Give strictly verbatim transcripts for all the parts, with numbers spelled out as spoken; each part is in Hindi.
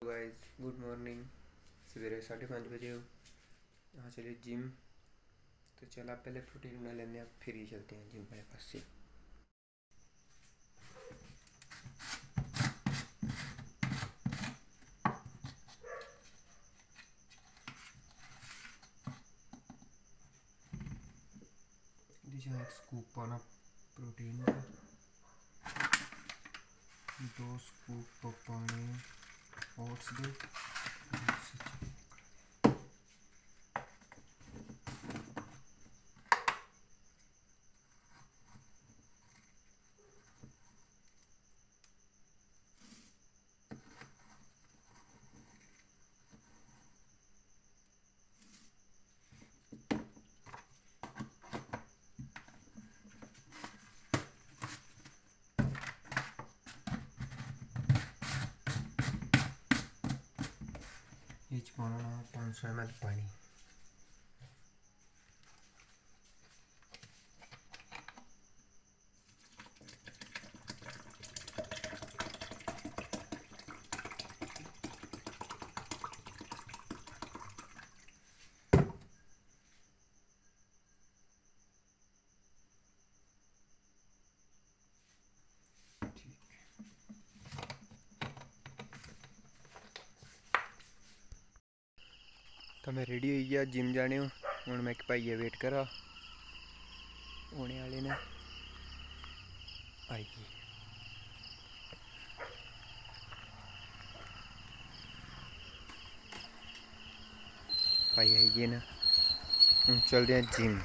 Guys, good morning. सवेरे साढ़े पाँच बजे हो, यहाँ चले जिम। तो चला पहले प्रोटीन बना लेने हैं, फिर ही चलते हैं जिम मेरे पास से। एक स्कूप पाना प्रोटीन का, दो स्कूप पानी ओट्स दे। इच पाना पाँच सौ एम एल पानी। तो मैं रेडी हो गया जिम जाने हूँ। हूँ मैं भाइया वेट करा होने वाले ने आई गई। भाई आई गए ना, हम चलते हैं जिम।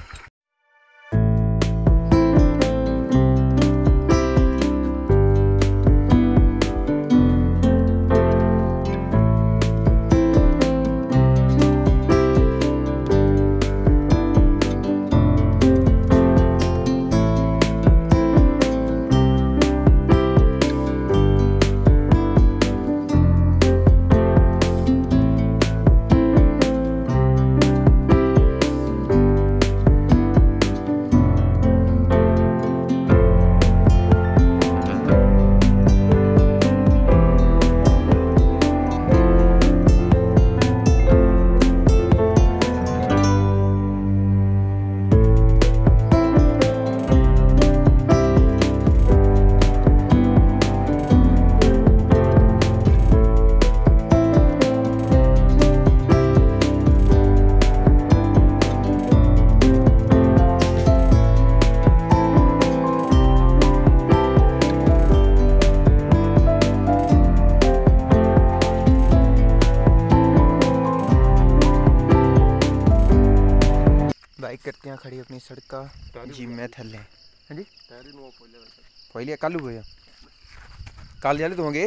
बाइक करते हैं खड़ी अपनी सड़क का जिम में थले। हाँ जी पहले कल हुए कल जाले दोगे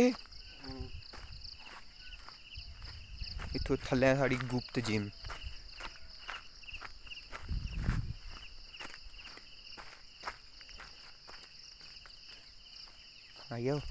इतों थले साड़ी गुप्त जिम। आई आओ।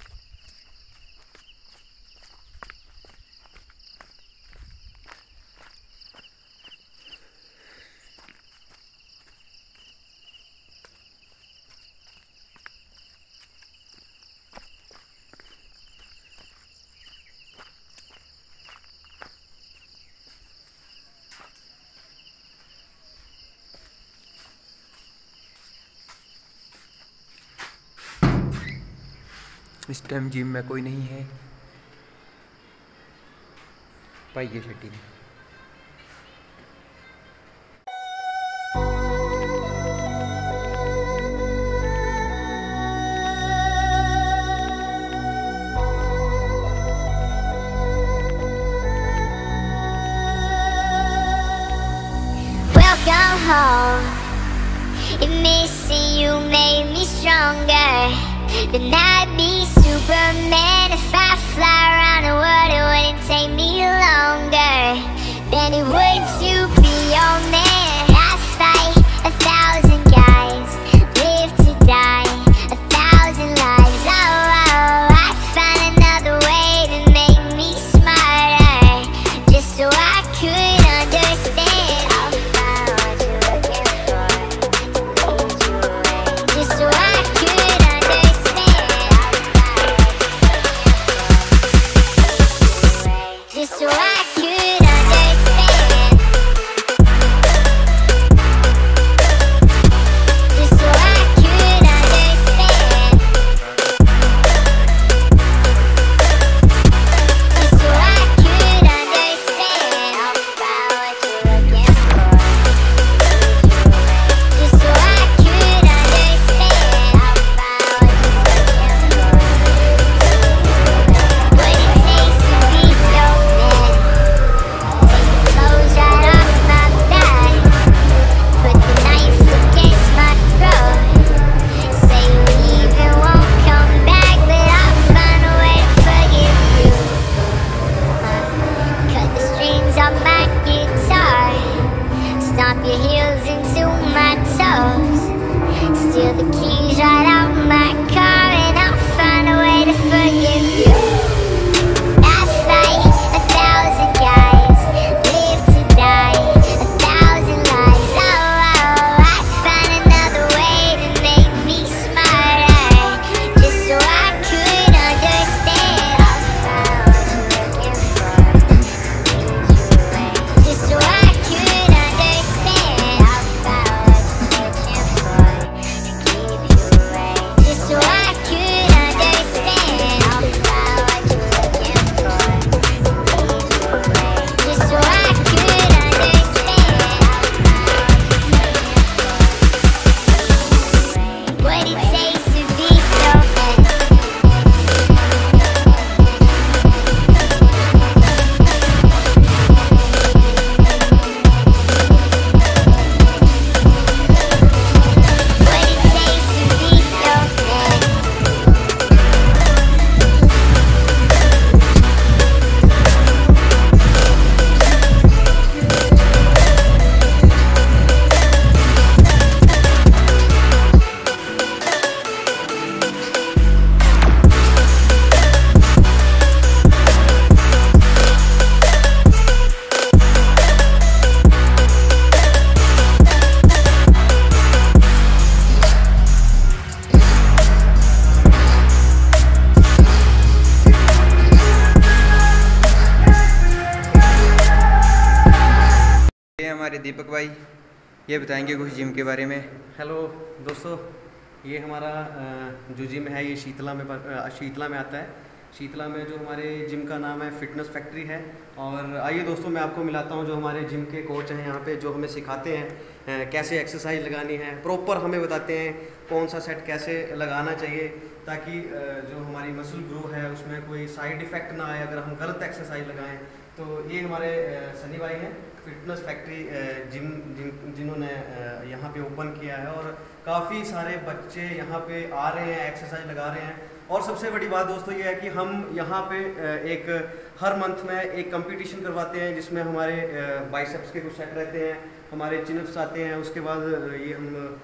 इस टाइम जिम में कोई नहीं है, भाई ये छठी में। Welcome home. If missing you made me stronger, then I'd be Superman. If I fly around the world, it wouldn't take me longer than it would to be your man. I fight a thousand guys, live to die a thousand lives. Oh, oh, I find another way to make me smarter, just so I could understand. I'll find what you're looking for, just so I could understand. I'll find what you're looking for. हमारे दीपक भाई, ये बताएंगे कुछ जिम के बारे में। हेलो दोस्तों, ये हमारा जो जिम है ये शीतला में शीतला में आता है। शीतला में जो हमारे जिम का नाम है फिटनेस फैक्ट्री है। और आइए दोस्तों, मैं आपको मिलाता हूँ जो हमारे जिम के कोच हैं यहाँ पे, जो हमें सिखाते हैं कैसे एक्सरसाइज लगानी है। प्रॉपर हमें बताते हैं कौन सा सेट कैसे लगाना चाहिए, ताकि जो हमारी मसल ग्रो है उसमें कोई साइड इफ़ेक्ट ना आए अगर हम गलत एक्सरसाइज लगाएं। तो ये हमारे सनी भाई हैं, फिटनेस फैक्ट्री जिम जिन जिन्होंने यहाँ पे ओपन किया है, और काफ़ी सारे बच्चे यहाँ पे आ रहे हैं, एक्सरसाइज लगा रहे हैं। और सबसे बड़ी बात दोस्तों ये है कि हम यहाँ पे एक हर मंथ में एक कंपटीशन करवाते हैं, जिसमें हमारे बाइसेप्स के कुछ सेट रहते हैं, हमारे चिनअप्स आते हैं, उसके बाद ये हम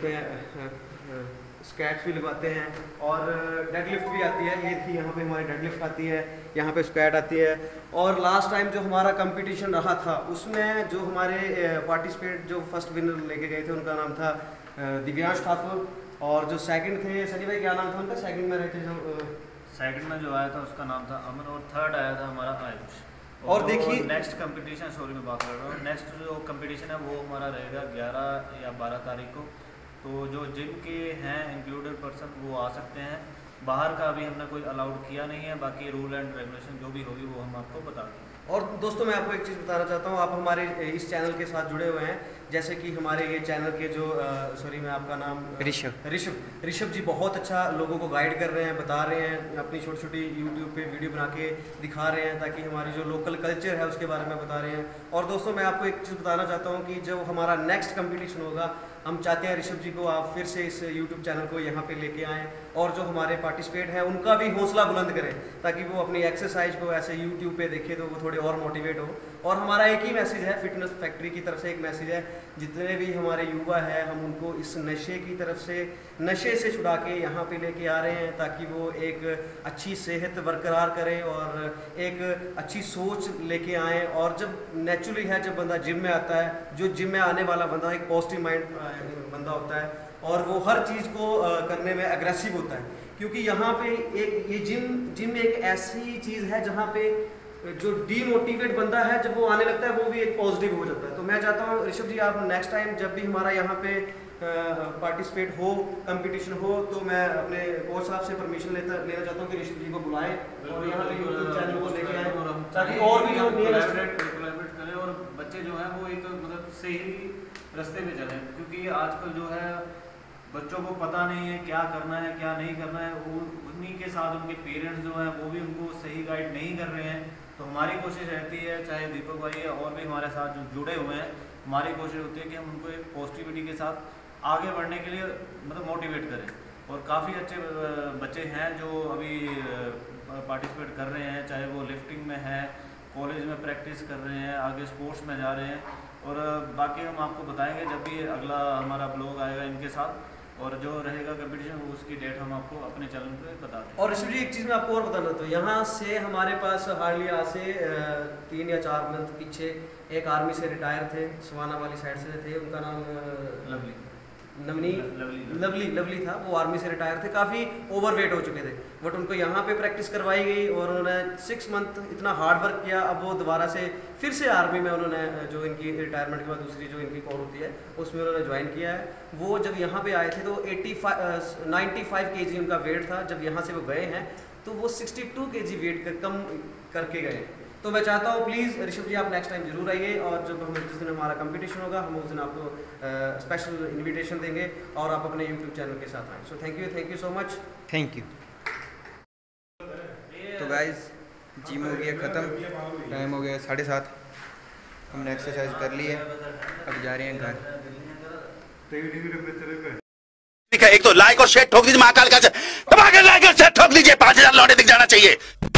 इसमें स्क्वैट्स भी लगवाते हैं, और डेडलिफ्ट भी आती है। ये देखिए यहाँ पे हमारी डेडलिफ्ट आती है, यहाँ पे स्क्वैट आती है। और लास्ट टाइम जो हमारा कंपटीशन रहा था उसमें जो हमारे पार्टिसिपेट जो फर्स्ट विनर लेके गए थे उनका नाम था दिव्यांश ठाकुर, और जो सेकंड थे सनी भाई, क्या नाम था उनका? सेकंड में रहे थे जो सेकंड में जो आया था उसका नाम था अमन, और थर्ड आया था हमारा आयुष। और देखिए नेक्स्ट कंपटीशन, सॉरी मैं बात कर रहा हूँ, नेक्स्ट जो कंपटीशन है वो हमारा रहेगा ग्यारह या बारह तारीख को। तो जो जिम के हैं इंक्लूडेड पर्सन वो आ सकते हैं, बाहर का अभी हमने कोई अलाउड किया नहीं है, बाकी रूल एंड रेगुलेशन जो भी होगी वो हम आपको बता देंगे। और दोस्तों मैं आपको एक चीज़ बताना चाहता हूँ, आप हमारे इस चैनल के साथ जुड़े हुए हैं, जैसे कि हमारे ये चैनल के जो सॉरी मैं आपका नाम ऋषभ ऋषभ ऋषभ जी बहुत अच्छा लोगों को गाइड कर रहे हैं, बता रहे हैं, अपनी छोटी छोटी यूट्यूब पे वीडियो बना के दिखा रहे हैं, ताकि हमारी जो लोकल कल्चर है उसके बारे में बता रहे हैं। और दोस्तों मैं आपको एक चीज़ बताना चाहता हूँ कि जो हमारा नेक्स्ट कंपटीशन होगा, हम चाहते हैं ऋषभ जी को आप फिर से इस यूट्यूब चैनल को यहाँ पे लेके आएँ, और जो हमारे पार्टिसिपेट हैं उनका भी हौसला बुलंद करें, ताकि वो अपनी एक्सरसाइज को ऐसे यूट्यूब पे देखें तो वो थोड़े और मोटिवेट हो। और हमारा एक ही मैसेज है, फिटनेस फैक्ट्री की तरफ से एक मैसेज है, जितने भी हमारे युवा हैं हम उनको इस नशे की तरफ से, नशे से छुड़ा के यहाँ पे लेके आ रहे हैं, ताकि वो एक अच्छी सेहत बरकरार करें और एक अच्छी सोच लेके आएँ। और जब नेचुरली है, जब बंदा जिम में आता है, जो जिम में आने वाला बंदा एक पॉजिटिव माइंड बंदा होता है, और वो हर चीज़ को करने में एग्रेसिव होता है, क्योंकि यहाँ पे एक ये जिम जिम एक ऐसी चीज़ है जहाँ पे जो डीमोटिवेट बंदा है, जब वो आने लगता है वो भी एक पॉजिटिव हो जाता है। तो मैं चाहता हूँ ऋषभ जी, आप नेक्स्ट टाइम जब भी हमारा यहाँ पे पार्टिसिपेट हो, कंपटीशन हो, तो मैं अपने कोच साहब से परमिशन लेता लेना चाहता हूँ कि ऋषभ जी को बुलाएं और यहाँ पे यूट्यूब चैनल को लेके आए, ताकि और भी जो कोलैबोरेट करें और बच्चे जो है वो एक मतलब सही रास्ते पे चलें। क्योंकि आजकल जो है बच्चों को पता नहीं है क्या करना है क्या नहीं करना है, उन्हीं के साथ उनके पेरेंट्स जो हैं वो भी उनको सही गाइड नहीं कर रहे हैं। तो हमारी कोशिश रहती है, चाहे दीपक भाई है और भी हमारे साथ जो जुड़े हुए हैं, हमारी कोशिश होती है कि हम उनको एक पॉजिटिविटी के साथ आगे बढ़ने के लिए मतलब मोटिवेट करें। और काफ़ी अच्छे बच्चे हैं जो अभी पार्टिसिपेट कर रहे हैं, चाहे वो लिफ्टिंग में है, कॉलेज में प्रैक्टिस कर रहे हैं, आगे स्पोर्ट्स में जा रहे हैं। और बाकी हम आपको बताएंगे जब भी अगला हमारा ब्लॉग आएगा इनके साथ, और जो रहेगा कंपटीशन उसकी डेट हम आपको अपने चैनल पे बता दें। और ऋषभ जी एक चीज़ मैं आपको और बताना, तो यहाँ से हमारे पास हार्डली आज से तीन या चार मंथ पीछे एक आर्मी से रिटायर थे, सवाना वाली साइड से थे, उनका नाम लवली नवनी लवली लवली था, वो आर्मी से रिटायर थे, काफ़ी ओवरवेट हो चुके थे, बट उनको यहाँ पे प्रैक्टिस करवाई गई और उन्होंने सिक्स मंथ इतना हार्ड वर्क किया। अब वो दोबारा से फिर से आर्मी में उन्होंने जो इनकी रिटायरमेंट के बाद दूसरी जो इनकी कोर होती है उसमें उन्होंने ज्वाइन किया है। वो जब यहाँ पे आए थे तो एटी फाइव नाइन्टी फाइव के जी उनका वेट था, जब यहाँ से वो गए हैं तो वो सिक्सटी टू के जी वेट कर, कम करके गए। तो मैं चाहता हूँ प्लीज़ ऋषभ जी आप नेक्स्ट टाइम जरूर आइए, और जब हम जिस दिन हमारा कंपटीशन होगा हम उस दिन आपको स्पेशल इनविटेशन देंगे और आप अपने यूट्यूब चैनल के साथ आएँ। So thank you thank you so much, thank you. तो गाइस जिम हो गया ख़त्म, टाइम हो गया साढ़े सात, हमने एक्सरसाइज कर ली है, अब जा रहे हैं घर। एक तो लाइक और शेयर ठोक दीजिए, महाकाल का दबा के लाइक और शेयर ठोक दीजिए, पांच हजार लौटे दिख जाना चाहिए।